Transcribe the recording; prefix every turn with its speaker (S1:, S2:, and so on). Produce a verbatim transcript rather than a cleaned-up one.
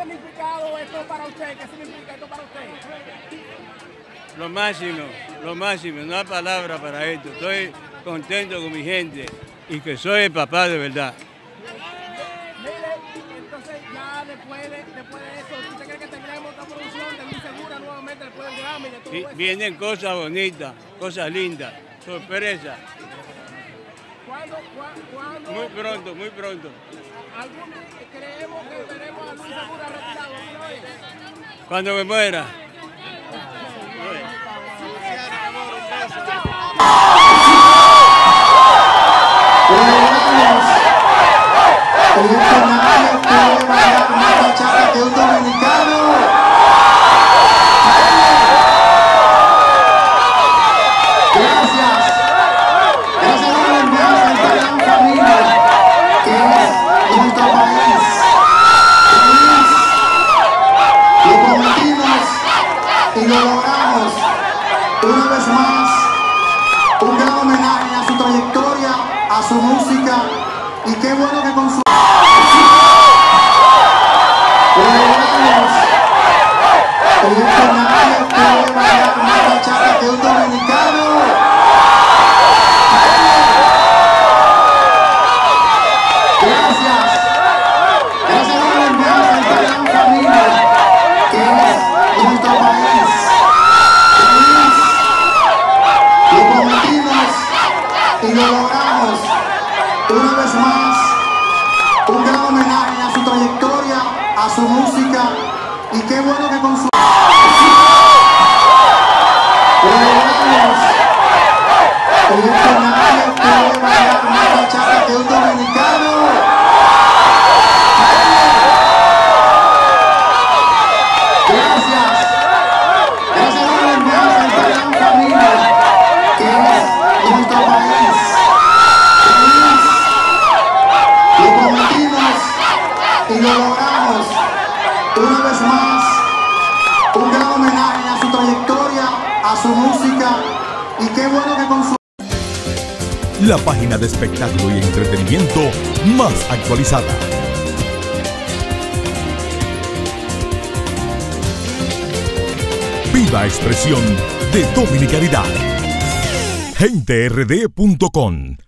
S1: significado esto para usted? ¿Qué significa esto para usted?
S2: Lo máximo, lo máximo, no hay palabra para esto. Estoy contento con mi gente y que soy el papá de verdad.
S1: Mire, entonces ya después de, después de eso, ¿usted cree que tendremos otra producción de Luis Segura nuevamente después del Grammy? De todo
S2: Y
S1: eso?
S2: vienen cosas bonitas, cosas lindas, sorpresas.
S1: ¿Cuándo, cua- cuándo,
S2: Muy pronto, muy pronto.
S1: algún día creemos que veremos a Luis Segura retirado alguna vez?
S2: Cuando me muera.
S3: Que un dominicano. Gracias. Gracias por enviarse a esta gran familia que es nuestro país. Lo prometimos y lo logramos. Una vez más, un gran homenaje a su trayectoria, a su música, y qué bueno que con su que un dominicano. Gracias. Gracias por enviarse a esta gran familia que es nuestro país. Lo prometimos y lo logramos. Una vez más, un gran homenaje a su trayectoria, a su música, y qué bueno que con su que un dominicano. Gracias. Gracias por enviarse a esta gran familia que es nuestro país. Lo prometimos y lo logramos. Una vez más, un gran homenaje a su trayectoria, a su música, y qué bueno que con su
S4: la página de espectáculo y entretenimiento más actualizada. Viva expresión de dominicanidad. gente r d punto com